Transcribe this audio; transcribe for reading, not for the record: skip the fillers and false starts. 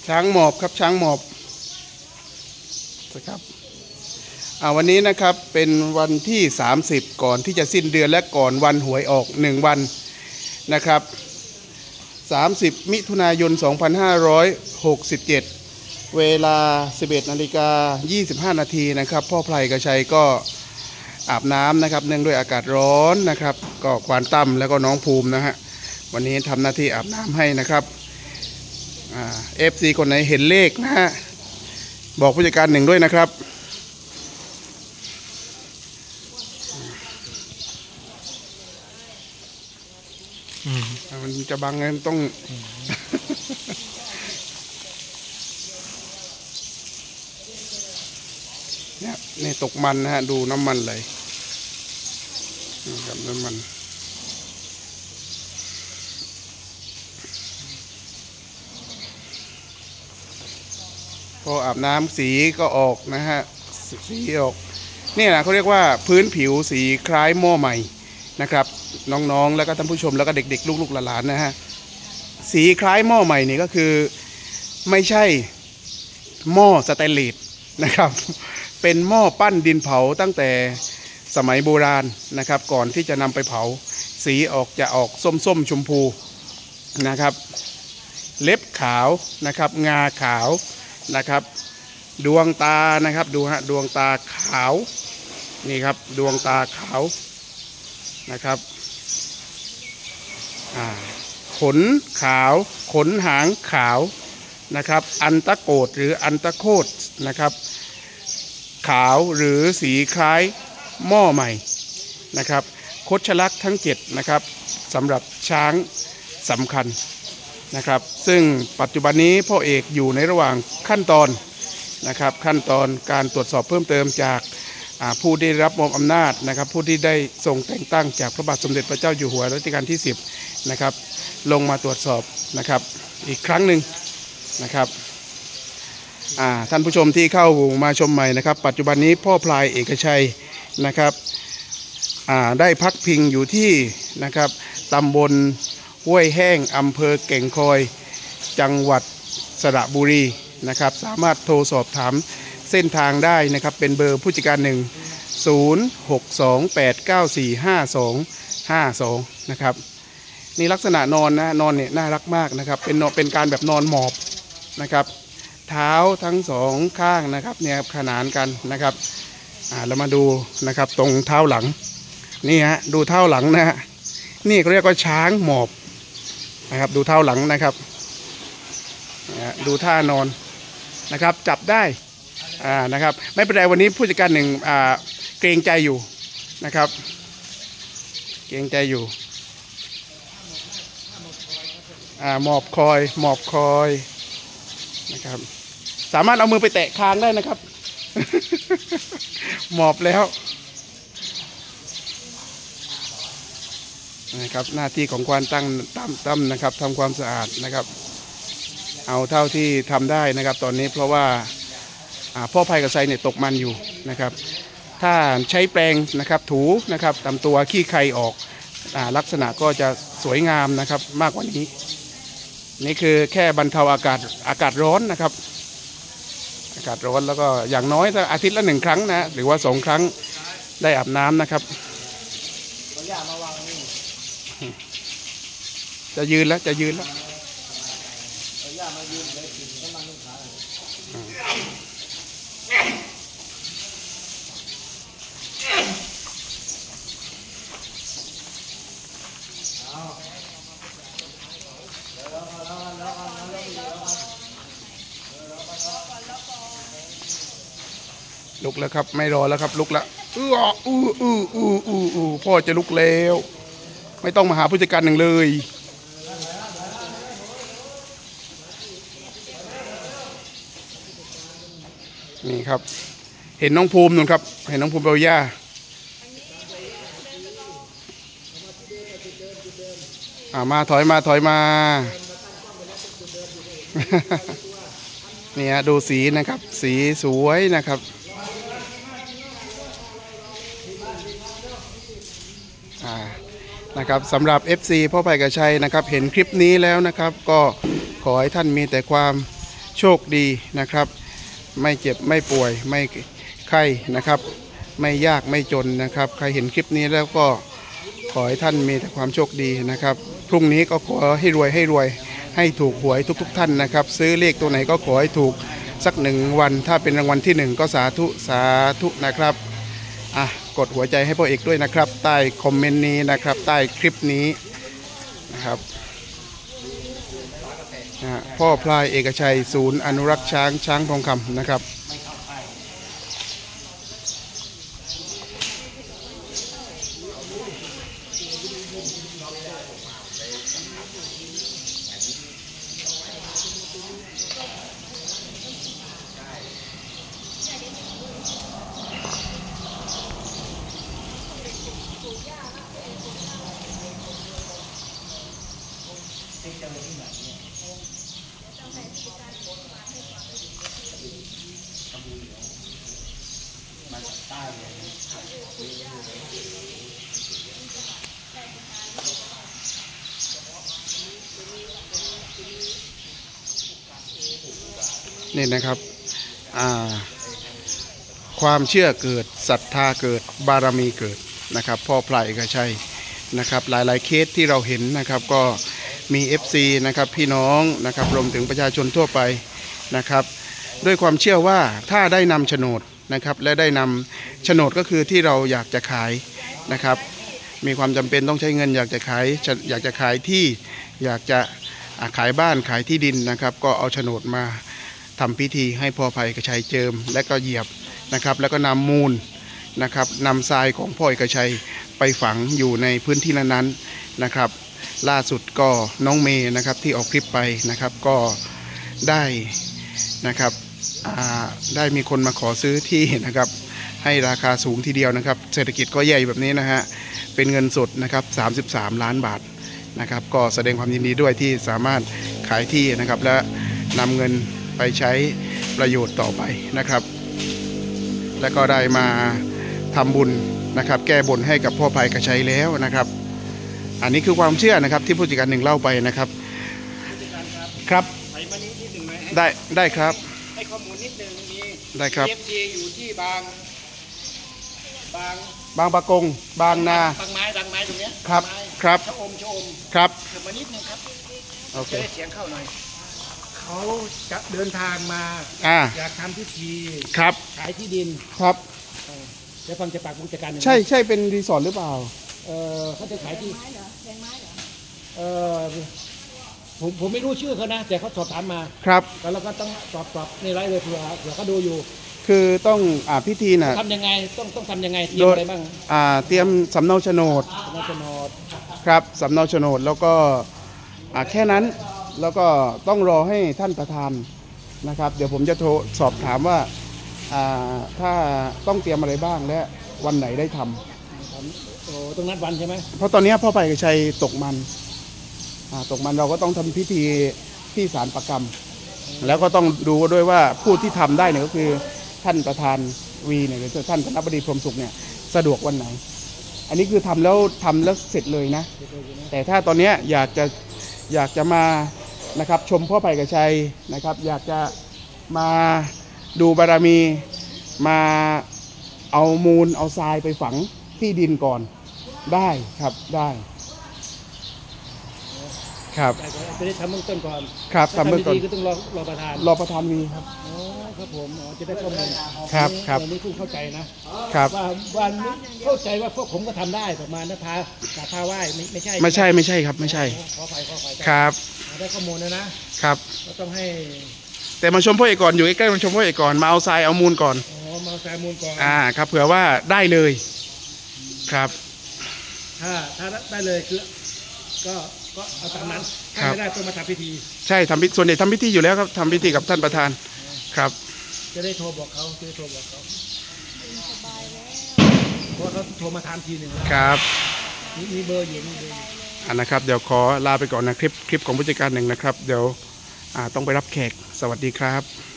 ช้างหมอบครับช้างหมอบนะครับวันนี้นะครับเป็นวันที่30ก่อนที่จะสิ้นเดือนและก่อนวันหวยออก1วันนะครับ30มิถุนายน2567เวลา 11:25 นาทีนะครับพ่อไพรกระชัยก็อาบน้ำนะครับเนื่องด้วยอากาศร้อนนะครับก็ควานตั้มแล้วก็น้องภูมินะฮะวันนี้ทำหน้าที่อาบน้ำให้นะครับFC คนไหนเห็นเลขนะฮะบอกผู้จัดการหนึ่งด้วยนะครับมันจะบังเงินต้องเนี่ยนี่ตกมันนะฮะดูน้ำมันเลยกับน้ำมันพออาบน้ำสีก็ออกนะฮะสีออกนี่นะเขาเรียกว่าพื้นผิวสีคล้ายหม้อใหม่นะครับน้องๆแล้วก็ท่านผู้ชมแล้วก็เด็กๆลูกๆหลานๆนะฮะสีคล้ายหม้อใหม่นี่ก็คือไม่ใช่หม้อสแตนเลสนะครับเป็นหม้อปั้นดินเผาตั้งแต่สมัยโบราณนะครับก่อนที่จะนำไปเผาสีจะออกส้มๆชมพูนะครับเล็บขาวนะครับงาขาวนะครับดวงตานะครับดูฮะดวงตาขาวนี่ครับดวงตาขาวนะครับขนขาวขนหางขาวนะครับอันตะโกดหรืออันตะโคดนะครับขาวหรือสีคล้ายหม้อใหม่นะครับคดชลักทั้ง7นะครับสำหรับช้างสำคัญนะครับซึ่งปัจจุบันนี้พ่อเอกอยู่ในระหว่างขั้นตอนนะครับขั้นตอนการตรวจสอบเพิ่มเติมจากผู้ได้รับมอบอำนาจนะครับผู้ที่ได้ทรงแต่งตั้งจากพระบาทสมเด็จพระเจ้าอยู่หัวรัชกาลที่10นะครับลงมาตรวจสอบนะครับอีกครั้งหนึ่งนะครับท่านผู้ชมที่เข้ามาชมใหม่นะครับปัจจุบันนี้พ่อพลายเอกชัยนะครับได้พักพิงอยู่ที่นะครับตำบลห้วยแห้งอำเภอแก่งคอยจังหวัดสระบุรีนะครับสามารถโทรสอบถามเส้นทางได้นะครับเป็นเบอร์ผู้จัดการ0628945252นะครับนี่ลักษณะนอนนะนอนเนี่ยน่ารักมากนะครับเป็นการแบบนอนหมอบนะครับเท้าทั้งสองข้างนะครับเนี่ยขนานกันนะครับเรามาดูนะครับตรงเท้าหลังนี่ฮะดูเท้าหลังนะฮะนี่เขาเรียกว่าช้างหมอบนะครับดูเท้าหลังนะครับดูท่านอนนะครับจับได้นะครับไม่เป็นไรวันนี้ผู้จัดการหนึ่งเกรงใจอยู่นะครับเกรงใจอยู่หมอบคอยนะครับสามารถเอามือไปแตะคางได้นะครับหมอบแล้วนะครับหน้าที่ของควานตั้มนะครับทำความสะอาดนะครับเอาเท่าที่ทำได้นะครับตอนนี้เพราะว่าพ่อไพรกับไซเนี่ยตกมันอยู่นะครับถ้าใช้แปรงนะครับถูนะครับตามตัวขี้ไคออกลักษณะก็จะสวยงามนะครับมากกว่านี้นี่คือแค่บรรเทาอากาศร้อนนะครับอากาศร้อนแล้วก็อย่างน้อยอาทิตย์ละ1ครั้งนะหรือว่า2ครั้งได้อาบน้ำนะครับจะยืนแล้วลุกแล้วครับไม่รอแล้วครับลุกแล้วพ่อจะลุกแล้วไม่ต้องมาหาผู้จัดการหนึ่งเลยนี่ครับเห็นน้องภูมินู่นครับเห็นน้องภูมิเบลย่ามาถอยมาเนี่ยดูสีนะครับสีสวยนะครับนะครับสำหรับ FC พ่อไผ่กระชัยนะครับเห็นคลิปนี้แล้วนะครับก็ขอให้ท่านมีแต่ความโชคดีนะครับไม่เจ็บไม่ป่วยไม่ไข้นะครับไม่ยากไม่จนนะครับใครเห็นคลิปนี้แล้วก็ขอให้ท่านมีแต่ความโชคดีนะครับพรุ่งนี้ก็ขอให้รวยให้ถูกหวยทุกท่านนะครับซื้อเลขตัวไหนก็ขอให้ถูกสัก1 วันถ้าเป็นรางวัลที่1ก็สาธุนะครับกดหัวใจให้พ่อเอกด้วยนะครับใต้คอมเมนต์นี้นะครับใต้คลิปนี้นะครับพ่อพลายเอกชัยศูนย์อนุรักษ์ช้างทองคำนะครับนี่นะครับความเชื่อเกิดศรัทธาเกิดบารมีเกิดนะครับพ่อพลายเอกชัยนะครับหลายๆเคสที่เราเห็นนะครับก็มี FC นะครับพี่น้องนะครับรวมถึงประชาชนทั่วไปนะครับด้วยความเชื่อว่าถ้าได้นำโฉนดนะครับและได้นำโฉนดก็คือที่เราอยากจะขายนะครับมีความจำเป็นต้องใช้เงินอยากจะขายที่อยากจะขายบ้านขายที่ดินนะครับก็เอาโฉนดมาทำพิธีให้พ่อพลายเอกชัยเจิมและก็เหยียบนะครับแล้วก็นำมูลนะครับนำทรายของพ่อเอกชัยไปฝังอยู่ในพื้นที่นั้นๆนะครับล่าสุดก็น้องเมย์นะครับที่ออกคลิปไปนะครับก็ได้นะครับได้มีคนมาขอซื้อที่นะครับให้ราคาสูงทีเดียวนะครับเศรษฐกิจก็ใหญ่แบบนี้นะฮะเป็นเงินสดนะครับ33 ล้านบาทนะครับก็แสดงความยินดีด้วยที่สามารถขายที่นะครับและนำเงินไปใช้ประโยชน์ต่อไปนะครับและก็ได้มาทำบุญนะครับแก้บนให้กับพ่อพลายเอกชัยแล้วนะครับอันนี้คือความเชื่อนะครับที่ผู้จัดการหนึ่งเล่าไปนะครับครับได้ครับให้ข้อมูลนิดนึงมีได้ครับ FG อยู่ที่บางปะกงบางนาบางไม้ตรงเนี้ยครับชะอมครับเกิดมานิดนึงครับโอเคเสียงเข้าหน่อยเขาจะเดินทางมาอยากทำพิธีครับขายที่ดินครับจะฟังจากปากผู้จัดการใช่เป็นรีสอร์ทหรือเปล่าเขาจะขายที่ผมไม่รู้ชื่อเขานะแต่เขาสอบถามมาครับแล้วเราก็ต้องตอบในไลฟ์เลยเผื่อเขาดูอยู่คือต้องพิธีน่ะทำยังไงต้องทำยังไงเตรียมอะไรบ้างเตรียมสำเนาโฉนดครับสำเนาโฉนดแล้วก็แค่นั้นแล้วก็ต้องรอให้ท่านประธานนะครับเดี๋ยวผมจะโทรสอบถามว่าถ้าต้องเตรียมอะไรบ้างและวันไหนได้ทำตรงนัดวันใช่ไหมเพราะตอนนี้พ่อพลายเอกชัยตกมันเราก็ต้องทำพิธีที่ศาลประกรรมแล้วก็ต้องดูด้วยว่าผู้ที่ทำได้เนี่ยก็คือท่านประธานวีเนี่ยหรือท่านคณบดีพรหมสุขเนี่ยสะดวกวันไหนอันนี้คือทำแล้วเสร็จเลยนะแต่ถ้าตอนนี้อยากจะมานะครับชมพ่อพลายเอกชัยนะครับอยากจะมาดูบารมีมาเอามูลเอาทรายไปฝังที่ดินก่อนได้ครับได้ครับจะได้ทำเบื้องต้นก่อนครับทำเบื้องต้นก็ต้องรอประธานวีครับครับผมจะได้ข้อมูลครับนี่คุณเข้าใจนะครับว่าเข้าใจว่าพวกผมก็ทำได้ประมาณนะพาไหว้ไม่ใช่ครับไม่ใช่ขอไฟครับได้ข้อมูลนะครับก็ต้องให้แต่มาชมพ่อเอกก่อนอยู่ใกล้ๆมาชมพ่อเอกก่อนมาเอาทรายเอามูลก่อนมาเอาทรายมูลก่อนครับเผื่อว่าได้เลยครับถ้าได้เลยคือก็เอาตามนั้นถ้าไม่ได้ต้องมาทำพิธีใช่ส่วนใหญ่ทำพิธีอยู่แล้วครับทำพิธีกับท่านประธานครับจะได้โทรบอกเขาเพราะเขาโทรมาถามทีหนึ่งครับมีเบอร์อยู่นะครับเดี๋ยวขอลาไปก่อนนะคลิปของผู้จัดการหนึ่งนะครับเดี๋ยวต้องไปรับแขกสวัสดีครับ